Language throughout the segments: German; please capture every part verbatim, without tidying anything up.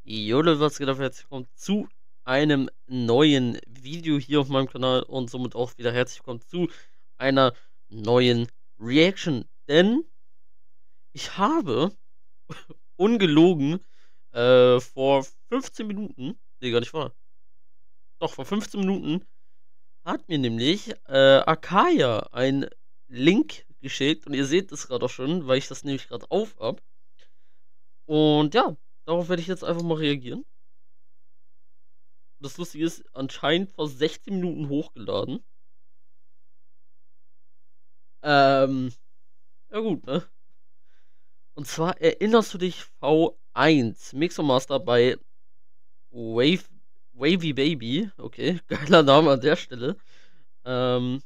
Jo Leute, was geht ab? Herzlich willkommen zu einem neuen Video hier auf meinem Kanal und somit auch wieder herzlich willkommen zu einer neuen Reaction. Denn ich habe ungelogen äh, vor fünfzehn Minuten, nee, gar nicht wahr, doch vor fünfzehn Minuten hat mir nämlich äh, Akaya einen Link geschickt und ihr seht es gerade auch schon, weil ich das nämlich gerade auf hab. Und ja, darauf werde ich jetzt einfach mal reagieren. Das Lustige ist, anscheinend vor sechzehn Minuten hochgeladen. Ähm, ja gut, ne? Und zwar erinnerst du dich V eins, Mixomaster bei Wave, Wavy Baby. Okay, geiler Name an der Stelle. Ähm,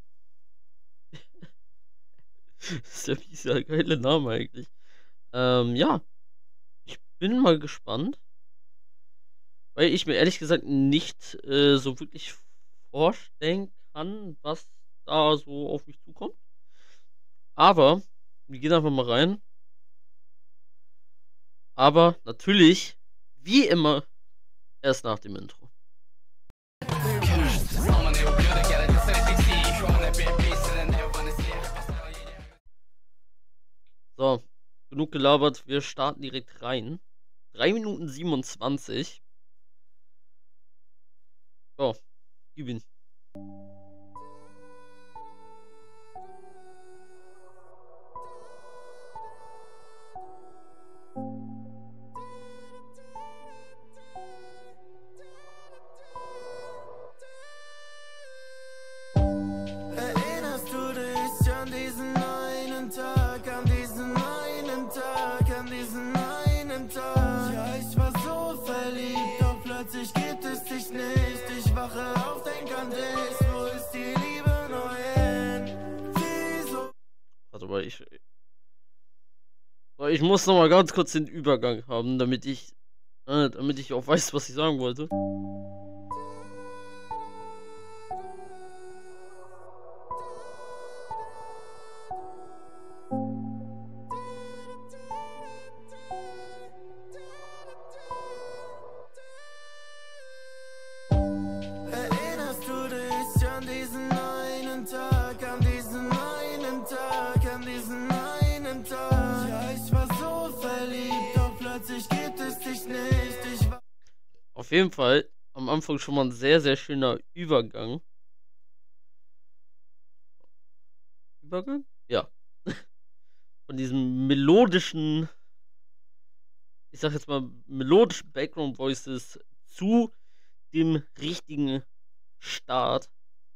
ist ja dieser geile Name eigentlich. Ähm, ja, ich bin mal gespannt. Weil ich mir ehrlich gesagt nicht äh, so wirklich vorstellen kann, was da so auf mich zukommt. Aber wir gehen einfach mal rein. Aber natürlich, wie immer, erst nach dem Intro. So, genug gelabert, wir starten direkt rein. drei Minuten siebenundzwanzig. So, gib ihn. Erinnerst du dich an diesen einen Tag, an diesen einen Tag, an diesen einen Tag? Ja, ich war so verliebt, doch plötzlich gibt es dich nicht. Ich wache auf, denk an dich, wo ist die Liebe neu hin? Wieso? Warte mal, ich. Ich muss noch mal ganz kurz den Übergang haben, damit ich. Äh, damit ich auch weiß, was ich sagen wollte. Erinnerst du dich an diesen einen Tag, an diesen einen Tag, an diesen einen Tag? Ja, ich war so verliebt, doch plötzlich gibt es dich nicht. Ich war Auf jeden Fall am Anfang schon mal ein sehr, sehr schöner Übergang. Übergang? Ja. Von diesem melodischen, ich sag jetzt mal, melodischen Background Voices zu dem richtigen Start.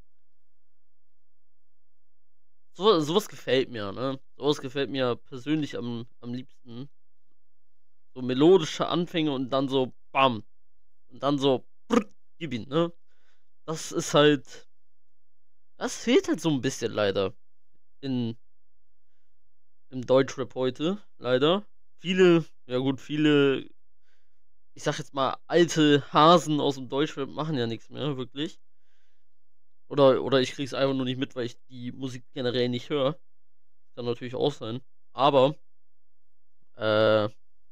So, sowas gefällt mir, ne? Sowas gefällt mir persönlich am, am liebsten. So melodische Anfänge und dann so bam. Und dann so brr, gib ihn, ne? Das ist halt. Das fehlt halt so ein bisschen leider. In, Im Deutschrap heute, leider. Viele, ja gut, viele, ich sag jetzt mal, alte Hasen aus dem Deutschrap machen ja nichts mehr, wirklich. Oder, oder ich krieg's einfach nur nicht mit, weil ich die Musik generell nicht höre. Kann natürlich auch sein. Aber, äh,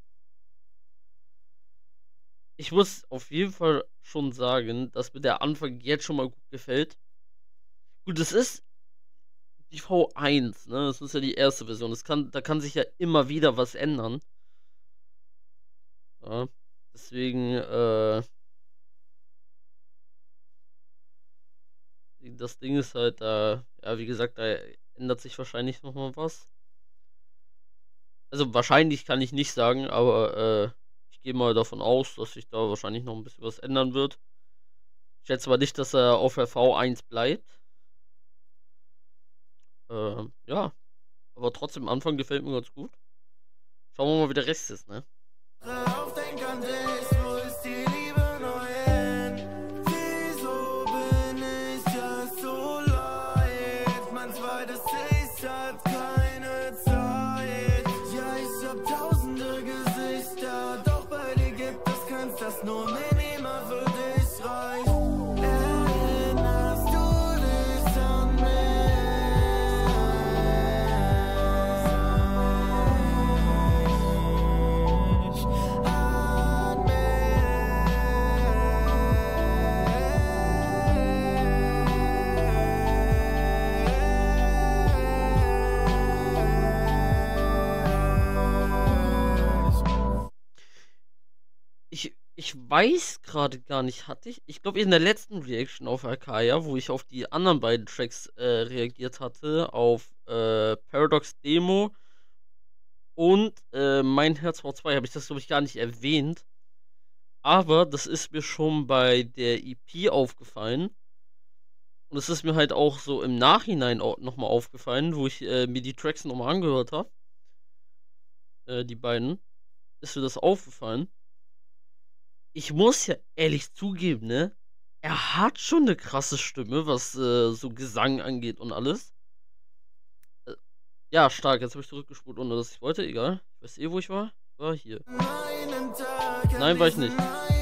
ich muss auf jeden Fall schon sagen, dass mir der Anfang jetzt schon mal gut gefällt. Gut, es ist die V eins, ne? Das ist ja die erste Version. Das kann, da kann sich ja immer wieder was ändern. Ja, deswegen, äh, das Ding ist halt, da, ja, wie gesagt, da ändert sich wahrscheinlich nochmal was. Also wahrscheinlich kann ich nicht sagen, aber äh, ich gehe mal davon aus, dass sich da wahrscheinlich noch ein bisschen was ändern wird. Ich schätze mal nicht, dass er auf der V eins bleibt. Äh, ja, aber trotzdem, am Anfang gefällt mir ganz gut. Schauen wir mal, wie der Rest ist, ne? auf, denk an dich, wo ist die Liebe neu hin? Wieso bin ich ja so leid? Mein zweites Ich hat keine Zeit. Ja, ich hab tausende Gesichter, doch bei dir gibt es keins, das nur minimal für dich reicht. Erinnerst du dich an mich? An mich? Ich weiß gerade gar nicht, hatte ich ich glaube in der letzten Reaction auf Arcaia, wo ich auf die anderen beiden Tracks, äh, reagiert hatte, auf, äh, Paradox Demo und, äh, Mein Herz V zwei, habe ich das, glaube ich, gar nicht erwähnt. Aber das ist mir schon bei der E P aufgefallen. Und es ist mir halt auch so im Nachhinein auch noch mal aufgefallen, wo ich, äh, mir die Tracks noch mal angehört habe. Äh, die beiden, ist mir das aufgefallen. Ich muss ja ehrlich zugeben, ne, er hat schon 'ne krasse Stimme, was, äh, so Gesang angeht und alles. Äh, ja, stark. Jetzt habe ich zurückgespult, ohne dass ich wollte. Egal. Ich weiß eh, wo ich war. Ich war hier. Nein, war ich nicht.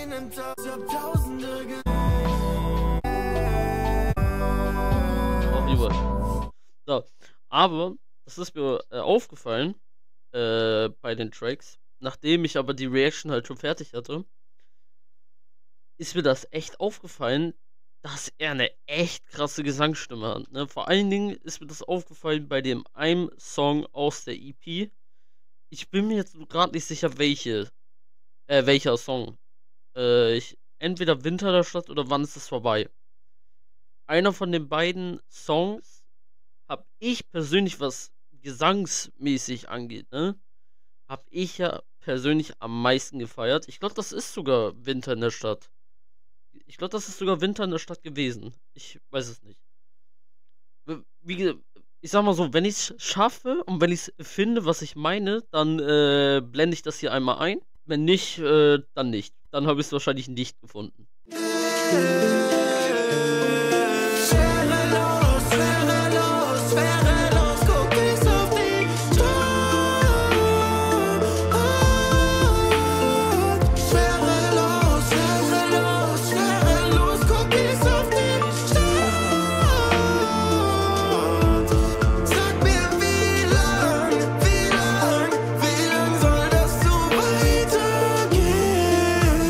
Auch lieber. So, aber das ist mir, äh, aufgefallen, äh, bei den Tracks. Nachdem ich aber die Reaction halt schon fertig hatte ist mir das echt aufgefallen, dass er 'ne echt krasse Gesangsstimme hat, ne? Vor allen Dingen ist mir das aufgefallen bei dem einen Song aus der E P. Ich bin mir jetzt grad nicht sicher, welche äh, welcher Song. Äh, ich entweder Winter der Stadt oder Wann ist es vorbei. Einer von den beiden Songs habe ich persönlich, was gesangsmäßig angeht, ne, habe ich ja persönlich am meisten gefeiert. Ich glaube, das ist sogar Winter in der Stadt. Ich glaube, das ist sogar Winter in der Stadt gewesen. Ich weiß es nicht. W wie ge ich sage mal so, wenn ich's schaffe und wenn ich's finde, was ich meine, dann, äh, blende ich das hier einmal ein. Wenn nicht, äh, dann nicht. Dann habe ich's wahrscheinlich nicht gefunden. Schwerelos, schwerelos, schwerelos guck ich auf die Stadt. Schwerelos, schwerelos, schwerelos guck ich auf die Stadt. Sag mir, wie lang, wie lang, wie lang soll das so weitergehen?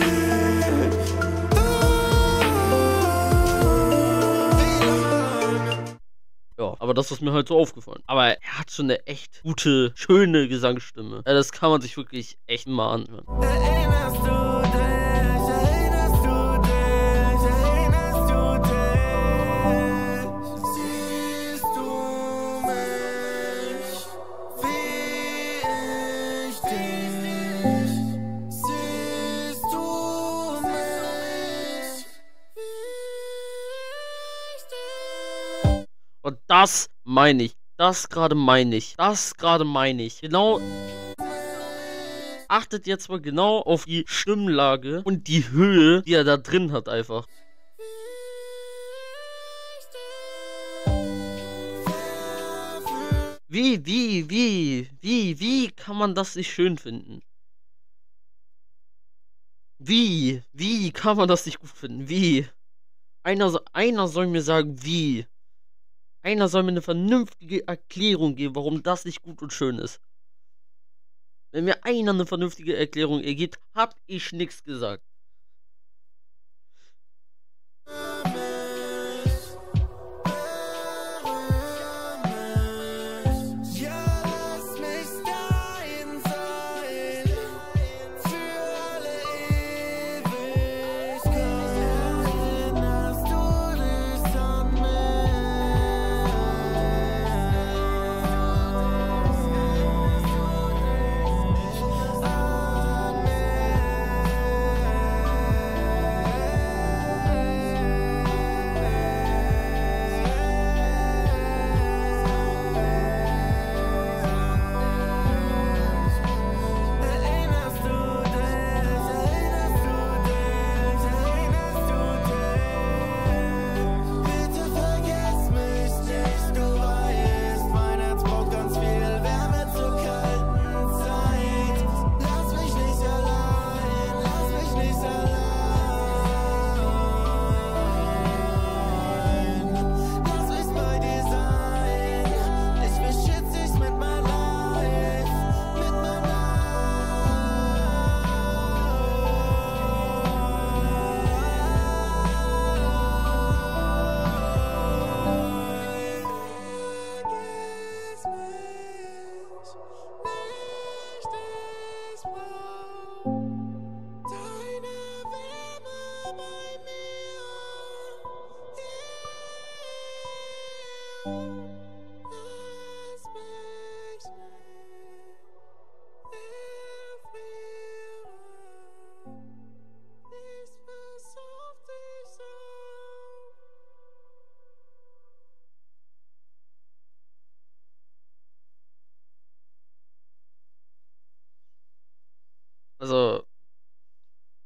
Ja, aber das ist mir halt so aufgefallen. Aber er hat schon 'ne echt gute, schöne Gesangsstimme. Äh, das kann man sich wirklich echt mal anhören. Erinnerst du dich? Erinnerst du dich? Erinnerst du dich? Siehst du mich, wie ich dich? Siehst du mich, wie ich dich? Und das meine ich. Das gerade meine ich. Das gerade meine ich. Genau achtet jetzt mal genau auf die Stimmlage und die Höhe, die er da drin hat einfach. Wie, wie, wie, wie, wie kann man das nicht schön finden? Wie, wie kann man das nicht gut finden? Wie? Einer so einer soll mir sagen, wie. Einer soll mir 'ne vernünftige Erklärung geben, warum das nicht gut und schön ist. Wenn mir einer 'ne vernünftige Erklärung ergibt, habe ich nix gesagt. Ja, lass mich dein sein, für alle Ewigkeit. Erinnerst du dich an mich? An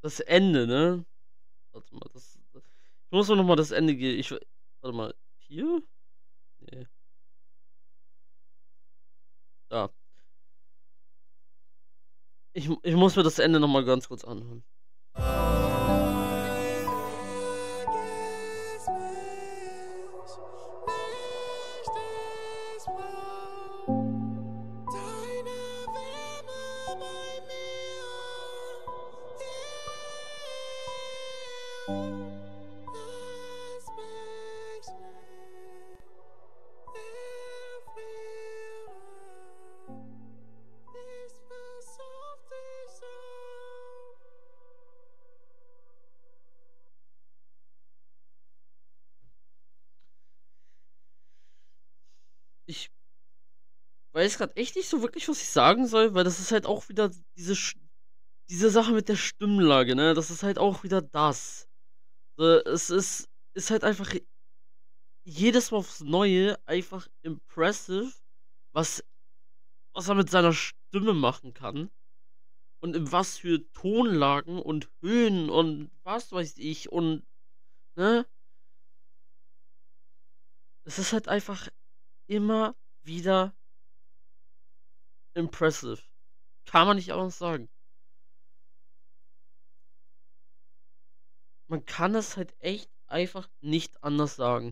das Ende, ne? Warte mal, das. Ich muss mir nochmal das Ende gehen. Ich. Warte mal. Hier? Nee. Da. Ich, ich muss mir das Ende nochmal ganz kurz anhören. Ich weiß gerade echt nicht so wirklich, was ich sagen soll, weil das ist halt auch wieder diese, Sch- diese Sache mit der Stimmlage, ne? Das ist halt auch wieder das. So, es ist, ist halt einfach jedes Mal aufs Neue einfach impressive, was, was er mit seiner Stimme machen kann. Und in was für Tonlagen und Höhen und was weiß ich und, ne? Es ist halt einfach immer wieder impressive. Kann man nicht anders sagen. Man kann es halt echt einfach nicht anders sagen.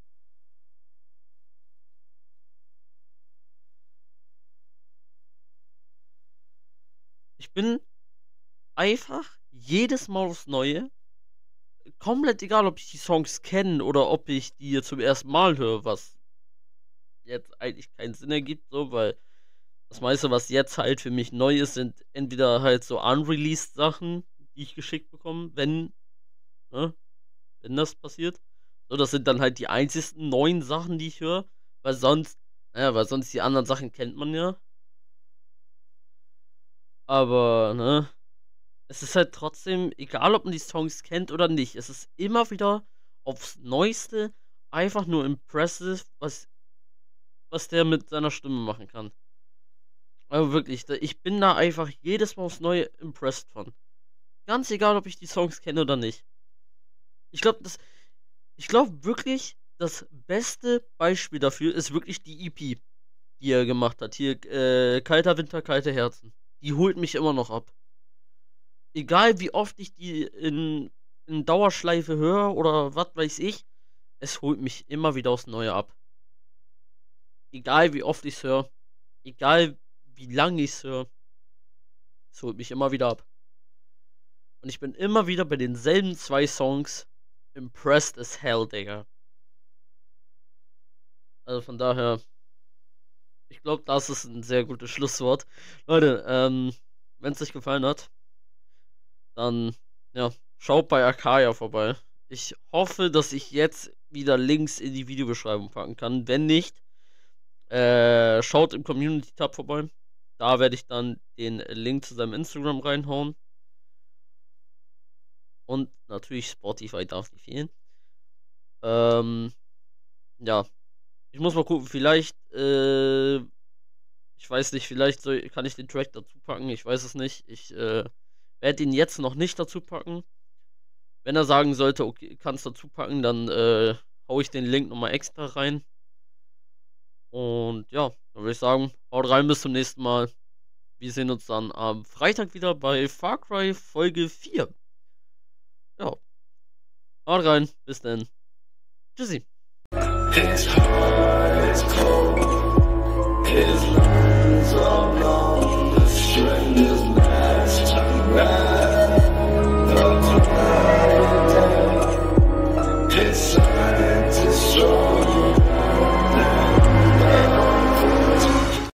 Ich bin einfach jedes Mal aufs Neue, komplett egal, ob ich die Songs kenne oder ob ich die jetzt zum ersten Mal höre, was jetzt eigentlich keinen Sinn ergibt, so, weil das meiste, was jetzt halt für mich neu ist, sind entweder halt so unreleased Sachen, die ich geschickt bekomme, wenn, ne, wenn das passiert. So, das sind dann halt die einzigsten neuen Sachen, die ich höre, weil sonst, naja, weil sonst die anderen Sachen kennt man ja. Aber, ne, es ist halt trotzdem, egal ob man die Songs kennt oder nicht, es ist immer wieder aufs Neueste einfach nur impressive, was, was der mit seiner Stimme machen kann. Aber wirklich, da- ich bin da einfach jedes Mal aufs Neue impressed von. Ganz egal, ob ich die Songs kenne oder nicht. Ich glaube, das, ich glaube wirklich, das beste Beispiel dafür ist wirklich die E P, die er gemacht hat. Hier, äh, Kalter Winter, kalte Herzen. Die holt mich immer noch ab. Egal wie oft ich die in, in Dauerschleife höre oder was weiß ich, es holt mich immer wieder aufs Neue ab. Egal wie oft ich es höre, egal wie lange ich es höre, es holt mich immer wieder ab. Und ich bin immer wieder bei denselben zwei Songs impressed as hell, Digga. Also von daher, ich glaube, das ist ein sehr gutes Schlusswort. Leute, ähm, wenn es euch gefallen hat, dann, ja, schaut bei Akaya vorbei. Ich hoffe, dass ich jetzt wieder Links in die Videobeschreibung packen kann. Wenn nicht, äh, schaut im Community-Tab vorbei. Da werde ich dann den Link zu seinem Instagram reinhauen. Und natürlich Spotify darf nicht fehlen. Ähm, ja. Ich muss mal gucken, vielleicht, äh, ich weiß nicht, vielleicht soll, kann ich den Track dazu packen. Ich weiß es nicht. Ich, äh, werde ihn jetzt noch nicht dazu packen. Wenn er sagen sollte, okay, kannst dazu packen, dann äh, hau ich den Link nochmal extra rein. Und ja, dann würde ich sagen, haut rein, bis zum nächsten Mal. Wir sehen uns dann am Freitag wieder bei Far Cry Folge vier. Ja, haut rein, bis dann. Tschüssi. His heart is cold, his lungs are blown, the string is masked and red, the cloud is dead, his